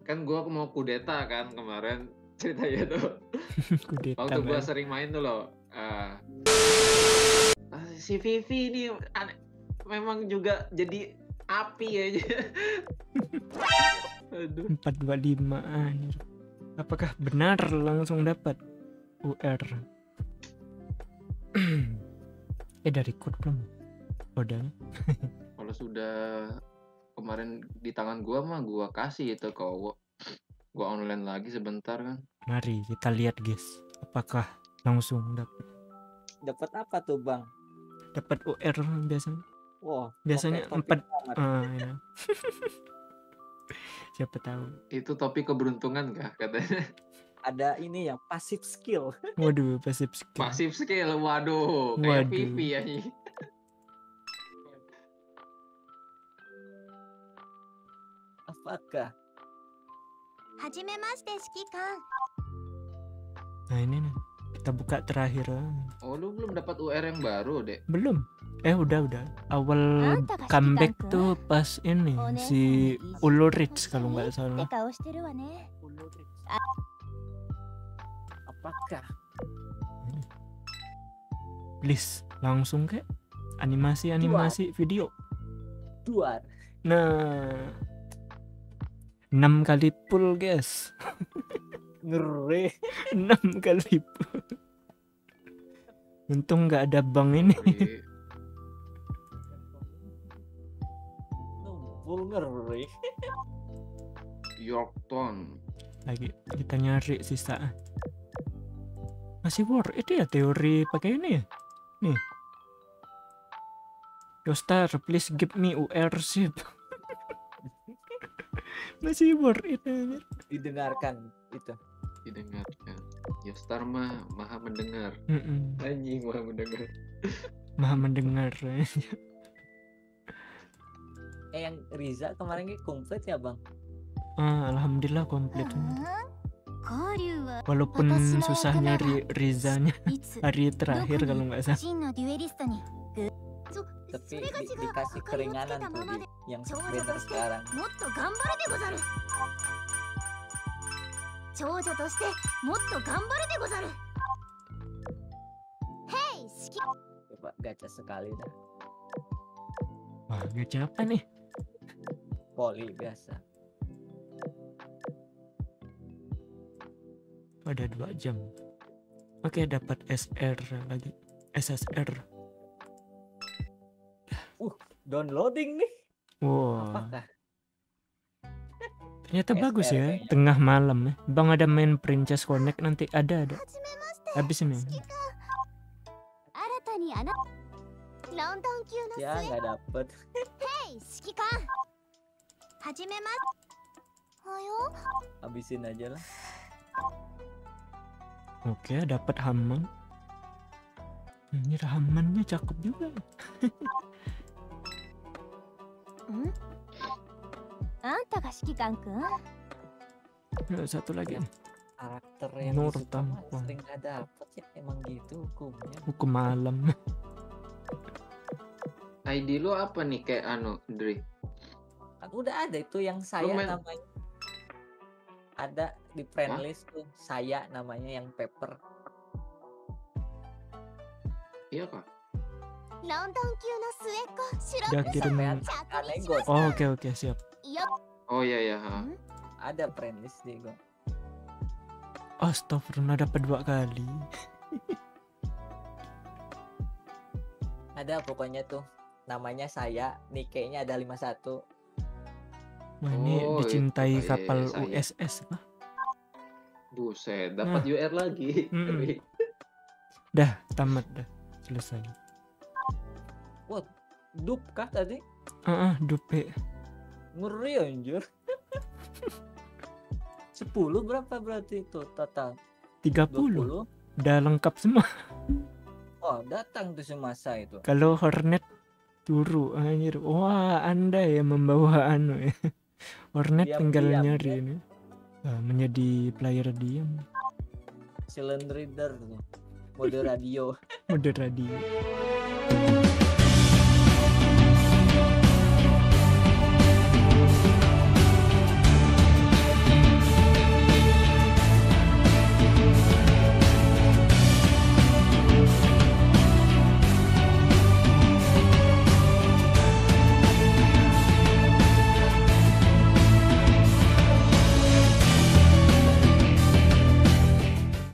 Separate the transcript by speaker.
Speaker 1: kan gue mau kudeta kan kemarin ceritanya tuh.
Speaker 2: Kudeta.
Speaker 1: Waktu gue sering main tuh loh. Si Vivi ini memang juga jadi api aja. Aduh.
Speaker 2: 425 anjir. Apakah benar langsung dapat UR? Dari code belum? Udah.
Speaker 1: Kalau sudah kemarin di tangan gua mah gua kasih itu ke gua online lagi sebentar kan.
Speaker 2: Mari kita lihat guys, apakah langsung dapat.
Speaker 3: Dapat apa tuh Bang?
Speaker 2: Dapat UR biasanya.
Speaker 3: Wow,
Speaker 2: biasanya 4 ya. Siapa tahu.
Speaker 1: Itu topik keberuntungan kah katanya?
Speaker 3: Ada ini yang passive skill.
Speaker 2: Waduh, passive skill.
Speaker 1: Passive skill, waduh, kayak Vivi ya nih.
Speaker 3: Apakah?
Speaker 4: Hajimemashite, Shikikan.
Speaker 2: Nah ini nih, kita buka terakhir.
Speaker 1: Oh, lu belum dapat UR yang baru, Dek?
Speaker 2: Belum. Udah. Awal comeback tuh pas ini si Ulrich kalau nggak salah.
Speaker 3: Apakah?
Speaker 2: Please, langsung kayak animasi video.
Speaker 3: Duar.
Speaker 2: Nah, 6 kali pull guys.
Speaker 3: Ngeri.
Speaker 2: 6 kali pull. Untung nggak ada bang ini.
Speaker 3: Ngeri.
Speaker 1: Yorkton.
Speaker 2: Lagi kita nyari sisa. Masih worth it ya teori pakai ini ya. Nih. Yostar, please give me UR ship. Masih worth it aja.
Speaker 3: Didengarkan itu.
Speaker 1: Didengarkan. Yostar mah maha mendengar. Anjing maha mendengar.
Speaker 2: Maha mendengar.
Speaker 3: Yang Riza kemarin komplit ya Bang?
Speaker 2: Alhamdulillah komplit. Walaupun susah nyari Rizanya hari terakhir kalau nggak salah.
Speaker 3: Tapi dikasih keringanan tuh yang benar sekarang. Coba gacha sekali dah.
Speaker 2: Wah, gacha apa nih?
Speaker 3: Poli biasa.
Speaker 2: Ada 2 jam. Oke, dapat SR lagi. SSR.
Speaker 3: Downloading nih.
Speaker 2: Wow.
Speaker 3: Apakah?
Speaker 2: Ternyata bagus ya, tengah malam ya. Bang ada main Princess Connect nanti ada. Habis ini.
Speaker 3: Ya nggak dapet. Habisin aja lah.
Speaker 2: Oke, dapat Haman. Ini Hamannya cakep juga. Satu lagi.
Speaker 3: Karakter yang sering nggak dapet ya, emang gitu hukumnya.
Speaker 2: Hukum malam.
Speaker 1: ID lu apa nih kayak Dri?
Speaker 3: Kan udah ada itu yang saya namanya. Ada di friend list tuh saya namanya yang paper.
Speaker 1: Iya kak.
Speaker 2: Udah kirim. Oh, oke siap.
Speaker 1: Oh iya.
Speaker 3: Ada friend list deh gue.
Speaker 2: Astagfirullah, dapat 2 kali.
Speaker 3: Ada pokoknya tuh namanya saya, Nike-nya ada 51.
Speaker 2: Wah, ini dicintai kapal USS apa?
Speaker 1: Buset, dapat UR lagi.
Speaker 2: Dah, tamat dah. Selesai.
Speaker 3: Wah, dup kah tadi?
Speaker 2: Dupe.
Speaker 3: Ngeri anjir. 10 berapa berarti itu total?
Speaker 2: 30. Udah lengkap semua.
Speaker 3: Oh, datang tuh semasa itu.
Speaker 2: Kalau Hornet turu anjir. Wah, Anda yang membawa ya. Hornet tinggal nyari ini. Menjadi player diam.
Speaker 3: Silent reader tuh. Mode radio.
Speaker 2: Mode radio.